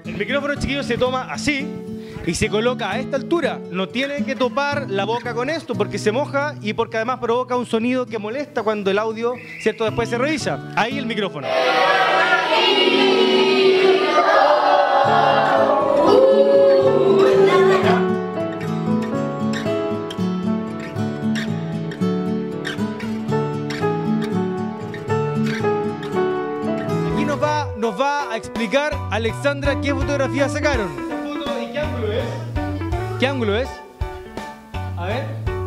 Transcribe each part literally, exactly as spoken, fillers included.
El micrófono, chiquillos, se toma así y se coloca a esta altura. No tiene que topar la boca con esto porque se moja y porque además provoca un sonido que molesta cuando el audio, ¿cierto?, después se revisa. Ahí el micrófono. Aquí nos va, nos va a explicar Alexandra qué fotografía sacaron. ¿Esta foto y qué ángulo es? ¿Qué ángulo es? A ver.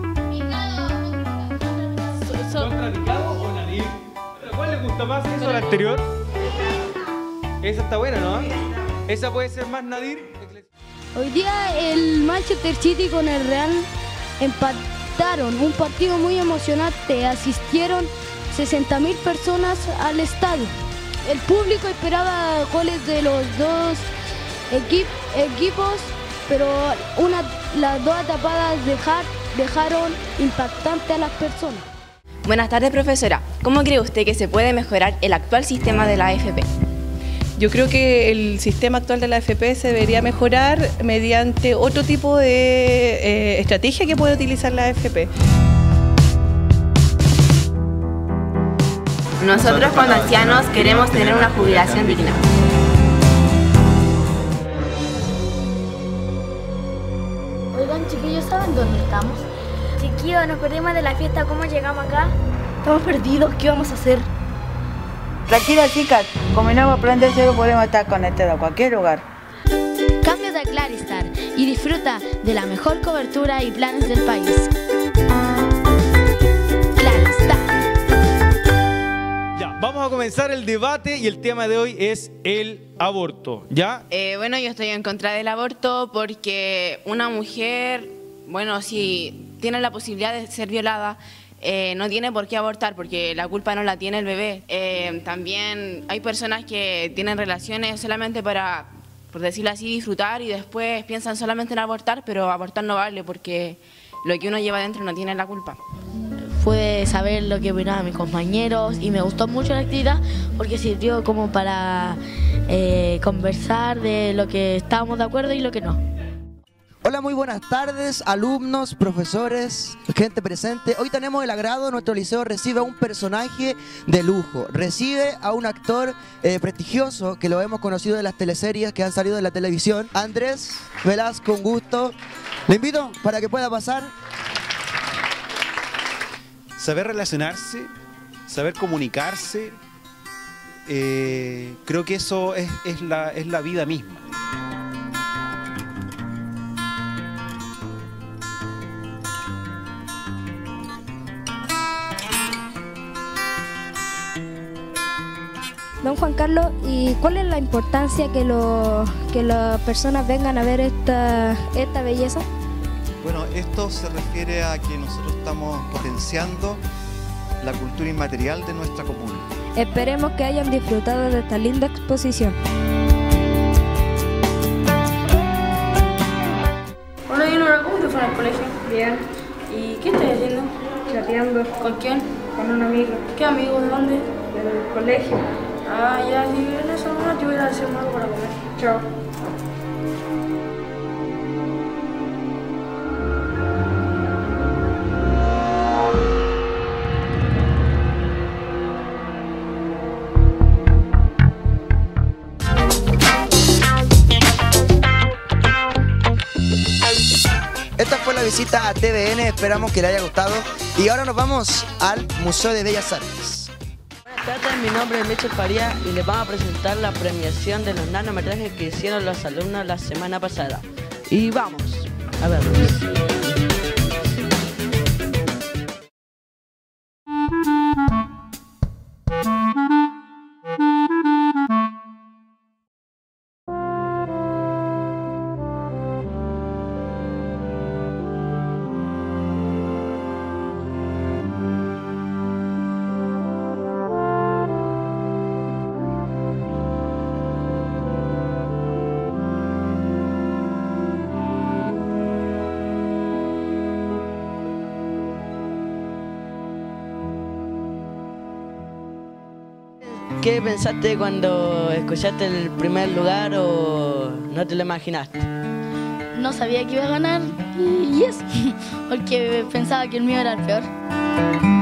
¿Contrapicado o nariz? ¿Cuál le gusta más, eso o la anterior? Esa está buena, ¿no? Esa puede ser más Nadir. Hoy día el Manchester City con el Real empataron, un partido muy emocionante. Asistieron sesenta mil personas al estadio. El público esperaba goles de los dos equip equipos, pero una, las dos tapadas dejar, dejaron impactante a las personas. Buenas tardes, profesora. ¿Cómo cree usted que se puede mejorar el actual sistema de la A F P? Yo creo que el sistema actual de la A F P se debería mejorar mediante otro tipo de eh, estrategia que puede utilizar la A F P. Nosotros, cuando ancianos, queremos tener una jubilación digna. Oigan, chiquillos, ¿saben dónde estamos? Chiquillos, nos perdimos de la fiesta. ¿Cómo llegamos acá? Estamos perdidos, ¿qué vamos a hacer? Tranquila, chicas, como no aprender cero podemos estar conectados a cualquier lugar. Cámbiate a Claristar y disfruta de la mejor cobertura y planes del país. Claristar. Ya, vamos a comenzar el debate y el tema de hoy es el aborto, ¿ya? Eh, bueno, yo estoy en contra del aborto porque una mujer, bueno, si tiene la posibilidad de ser violada, Eh, no tiene por qué abortar porque la culpa no la tiene el bebé. Eh, también hay personas que tienen relaciones solamente para, por decirlo así, disfrutar y después piensan solamente en abortar, pero abortar no vale porque lo que uno lleva dentro no tiene la culpa. Pude saber lo que opinaban mis compañeros y me gustó mucho la actividad porque sirvió como para eh, conversar de lo que estábamos de acuerdo y lo que no. Hola, muy buenas tardes, alumnos, profesores, gente presente. Hoy tenemos el agrado, nuestro liceo recibe a un personaje de lujo. Recibe a un actor eh, prestigioso que lo hemos conocido de las teleseries que han salido de la televisión. Andrés Velasco, un gusto. Le invito para que pueda pasar. Saber relacionarse, saber comunicarse, eh, creo que eso es, es, la, es la vida misma. Don Juan Carlos, ¿y cuál es la importancia que, lo, que las personas vengan a ver esta, esta belleza? Bueno, esto se refiere a que nosotros estamos potenciando la cultura inmaterial de nuestra comuna. Esperemos que hayan disfrutado de esta linda exposición. Hola, Dinora, ¿cómo te fue en el colegio? Bien. ¿Y qué estás haciendo? Chateando. ¿Con quién? Con un amigo. ¿Qué amigo? ¿De dónde? Del colegio. Ah, ya, si en eso no, yo voy a ir a hacer algo para comer. Chao. Esta fue la visita a T V N, esperamos que le haya gustado. Y ahora nos vamos al Museo de Bellas Artes. Buenas tardes, mi nombre es Michel Faría y les vamos a presentar la premiación de los nanometrajes que hicieron los alumnos la semana pasada. Y vamos a verlos. ¿Qué pensaste cuando escuchaste el primer lugar o no te lo imaginaste? No sabía que iba a ganar y eso, porque pensaba que el mío era el peor.